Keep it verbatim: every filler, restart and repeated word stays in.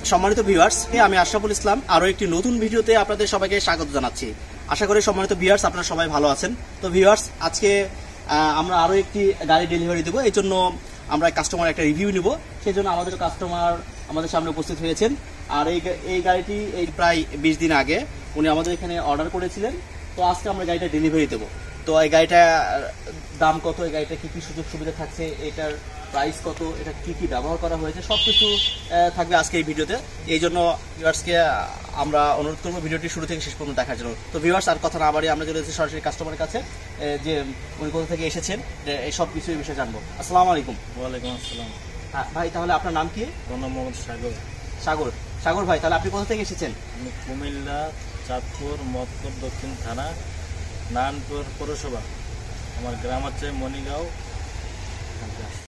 সম্মানিত ভিউয়ার্স, আমি আশরাফুল ইসলাম আরো একটি নতুন ভিডিওতে আপনাদের সবাইকে স্বাগত জানাচ্ছি। আশা করি সম্মানিত ভিউয়ার্স আপনারা সবাই ভালো আছেন। তো ভিউয়ার্স, আজকে আমরা আরো একটি গাড়ি ডেলিভারি দেবো, এই জন্য আমরা কাস্টমার একটা রিভিউ নিব। সেই জন্য আমাদের কাস্টমার আমাদের সামনে উপস্থিত হয়েছেন। আর এই এই গাড়িটি এই প্রায় বিশ দিন আগে উনি আমাদের এখানে অর্ডার করেছিলেন। তো আজকে আমরা গাড়িটা ডেলিভারি দেবো। তো এই গাড়িটার দাম কত, এই গাড়িটা কি কি সুযোগ সুবিধা থাকছে, এটার প্রাইস কত, এটা কি কি ব্যবহার করা হয়েছে, সবকিছু থাকবে আজকে এই ভিডিওতে। এই জন্য ভিউয়ার্সকে আমরা অনুরোধ করবো ভিডিওটি শুরু থেকে শেষ পর্যন্ত দেখার জন্য। তো ভিউয়ার্স, আর কথা না বাড়িয়ে আমরা চলে এসেছি সরাসরি কাস্টমারের কাছে, যে উনি কোথা থেকে এসেছেন এই সব কিছু এই বিষয়ে জানবো। আসসালামু আলাইকুম। ওয়ালাইকুম আসসালাম। হ্যাঁ ভাই, তাহলে আপনার নাম কি? আমার নাম মোহাম্মদ সাগর। সাগর সাগর ভাই, তাহলে আপনি কোথা থেকে এসেছেন? আমি কুমিল্লা চাঁদপুর মতপুর দক্ষিণ থানা নারায়ণপুর পৌরসভা। আমার গ্রাম হচ্ছে মণিগাঁও।